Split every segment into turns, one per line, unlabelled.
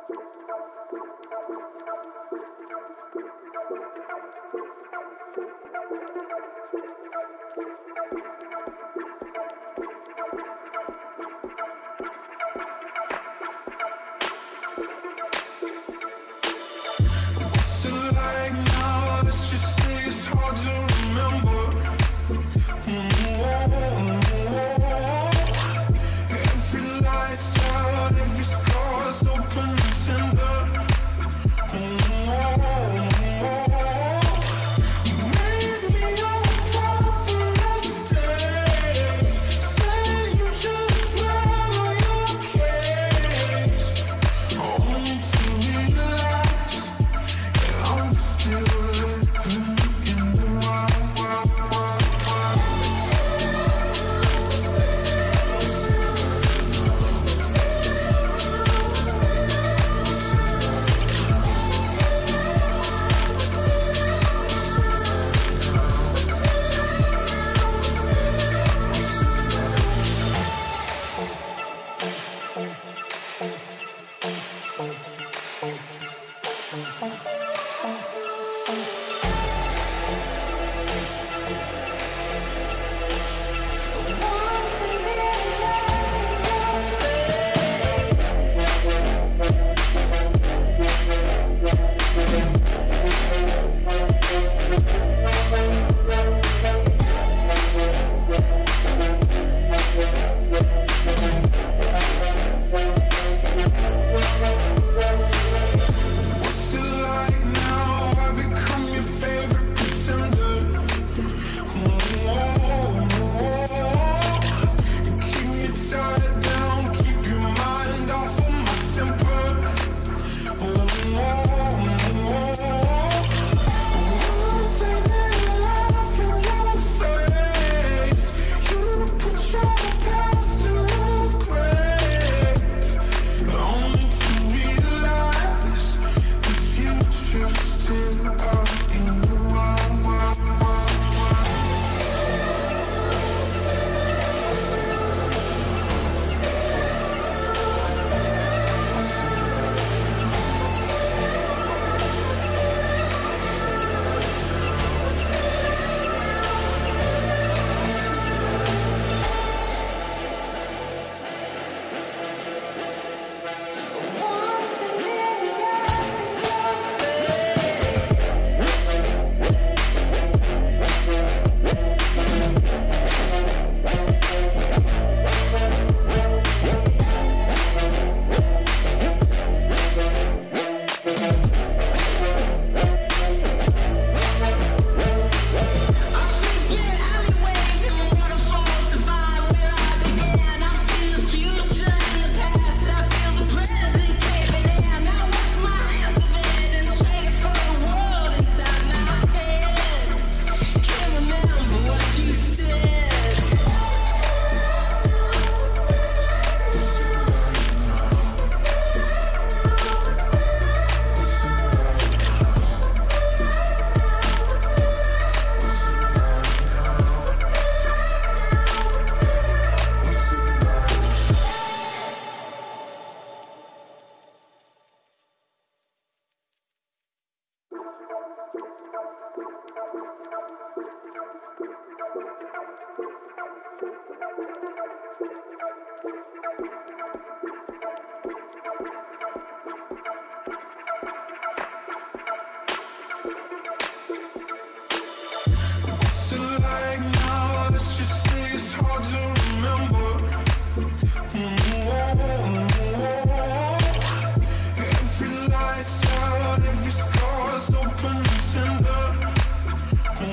Every light's out, every scar's open and tender.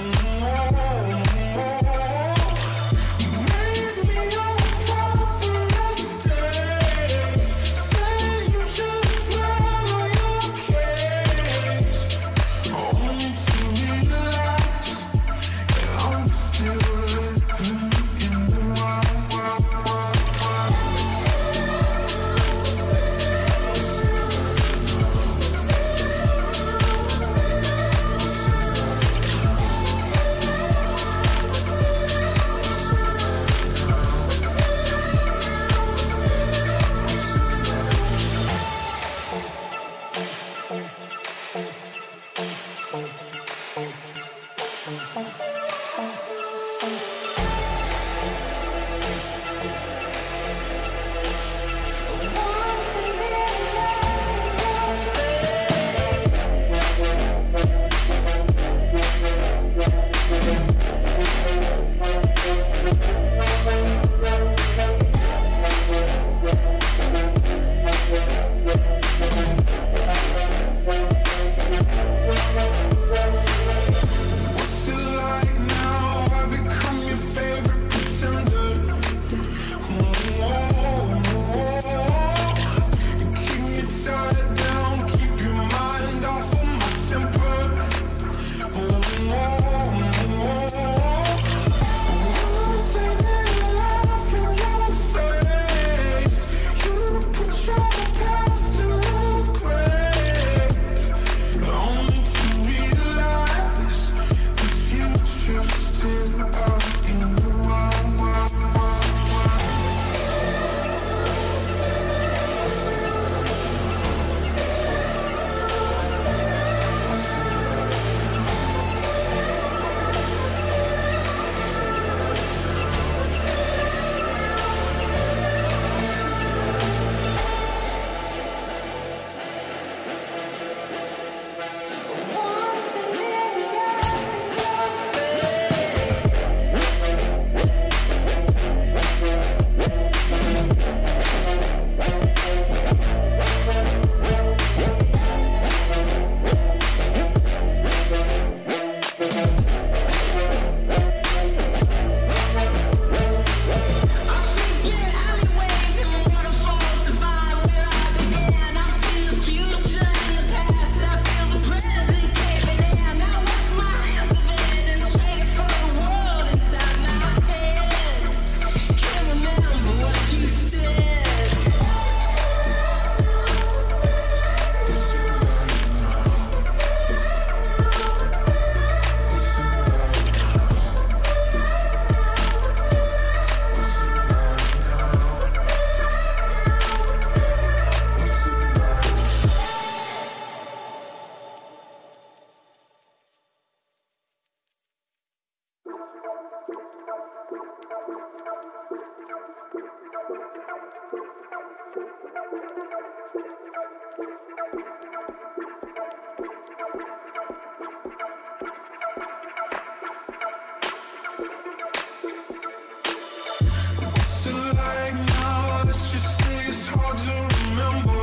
What's it like now? Let's just say it's hard to remember.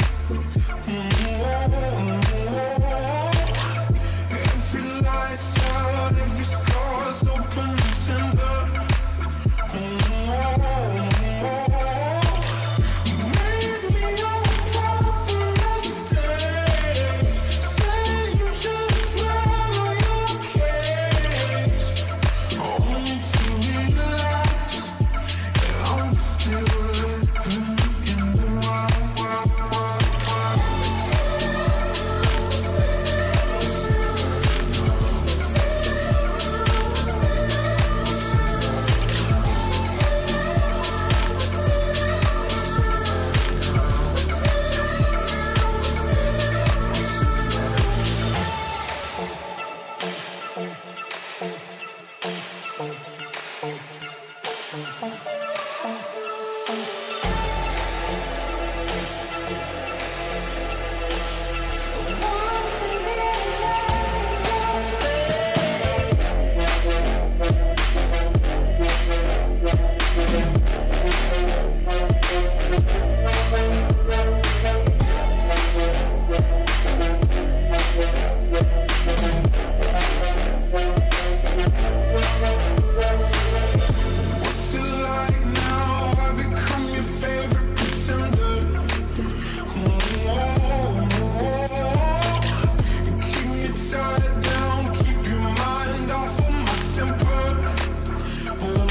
Every light's out, every scar's open and tender. You made me your proudest days. Said you just swallow your cage. Only to realize that I'm still living in the wild, wild, wild, wild. What's it like now? I become your favorite pretender. Keep me tied down, keep your mind off of my temper. One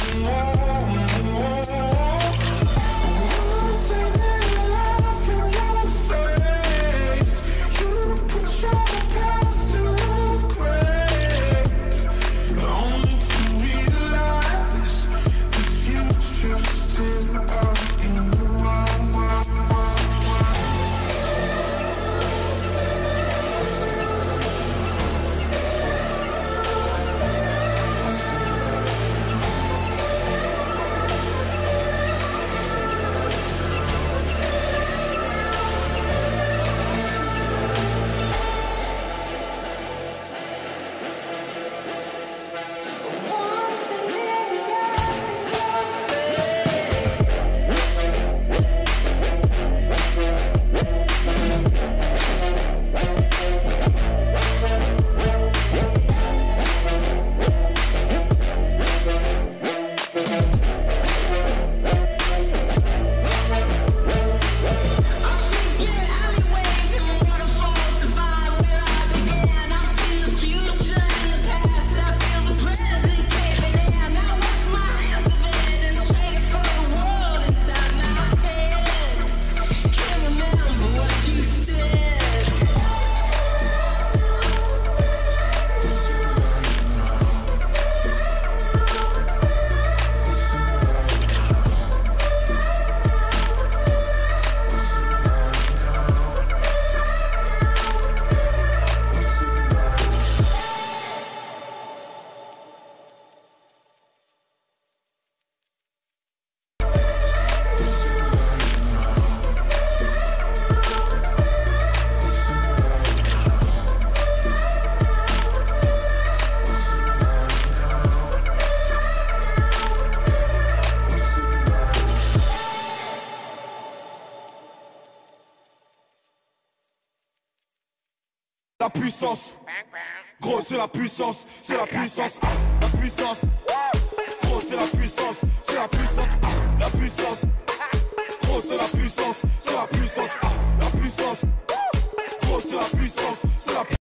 day they laugh in your face. You put your past in the grave. Only to realize the future's still out in the wild, wild, wild, wild.
La puissance, gros c'est la puissance, c'est la puissance, la puissance, gros c'est la puissance, c'est la puissance, la puissance, gros c'est la puissance, c'est la puissance, la puissance.